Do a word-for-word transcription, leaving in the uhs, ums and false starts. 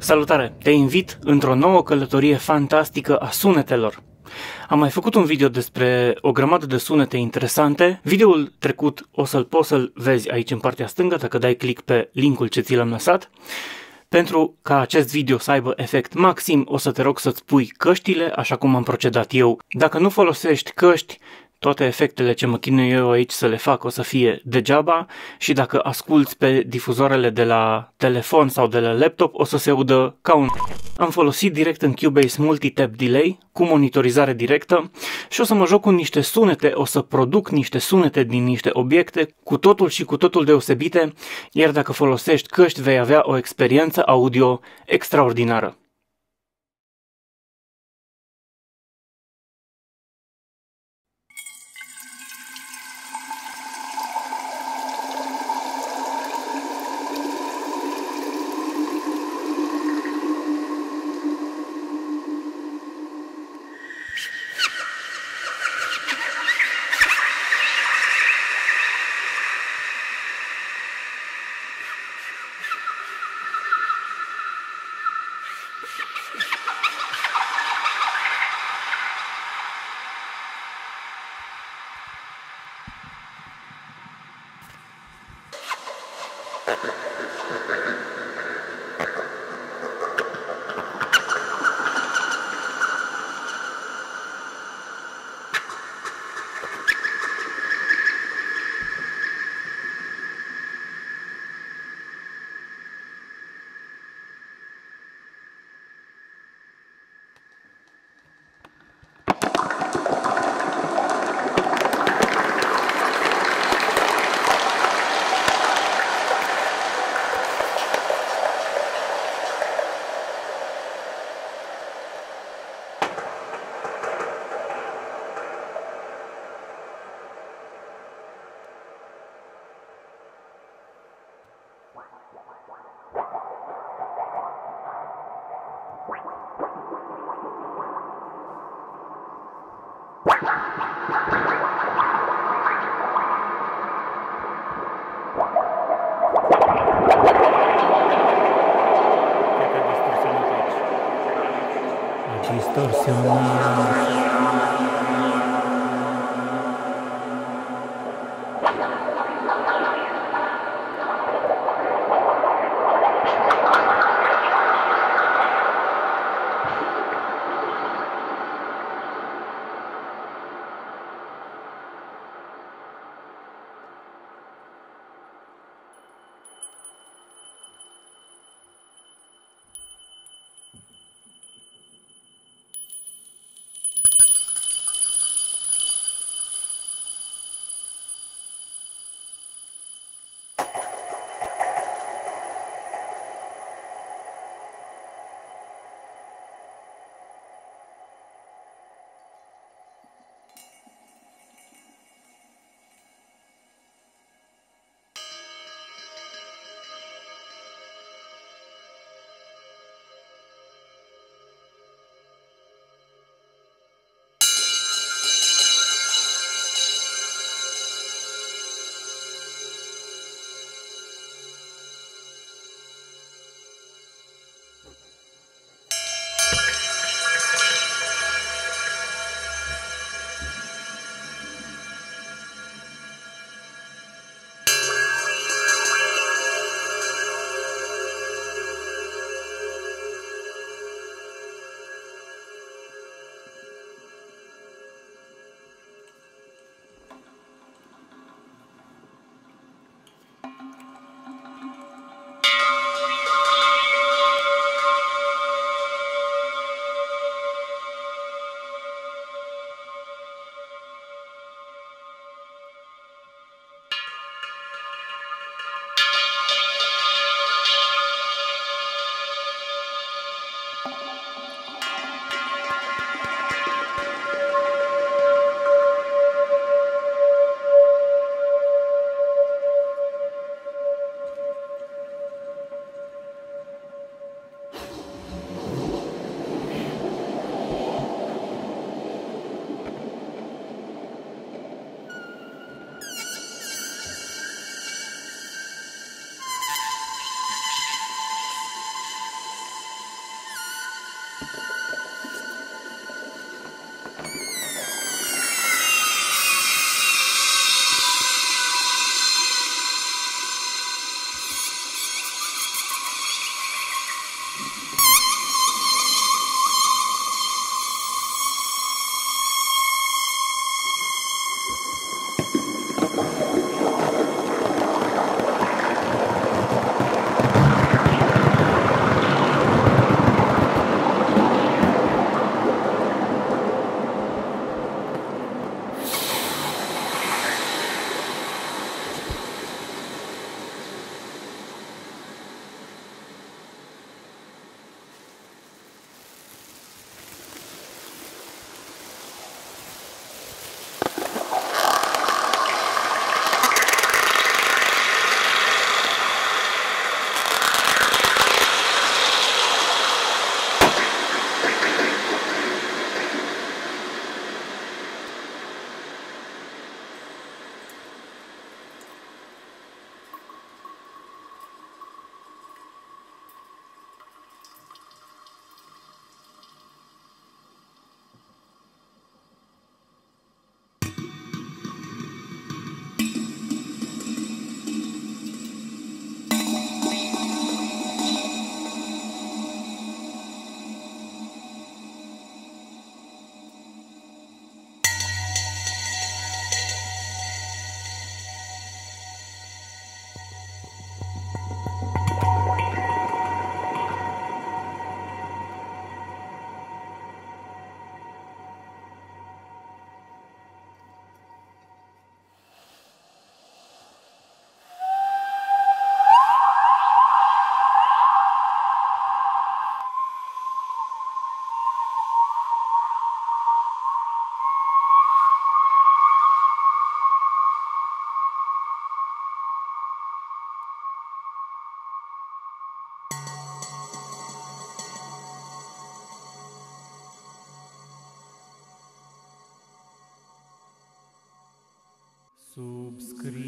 Salutare! Te invit într-o nouă călătorie fantastică a sunetelor. Am mai făcut un video despre o grămadă de sunete interesante. Videoul trecut o să-l poți să-l vezi aici în partea stângă dacă dai click pe linkul ce ți l-am lăsat. Pentru ca acest video să aibă efect maxim, o să te rog să-ți pui căștile, așa cum am procedat eu. Dacă nu folosești căști, toate efectele ce mă chinui eu aici să le fac o să fie degeaba și dacă asculți pe difuzoarele de la telefon sau de la laptop o să se audă ca un... Am folosit direct în Cubase Multi-Tap Delay cu monitorizare directă și o să mă joc cu niște sunete, o să produc niște sunete din niște obiecte cu totul și cu totul deosebite, iar dacă folosești căști vei avea o experiență audio extraordinară. Distorsionat. Subscribe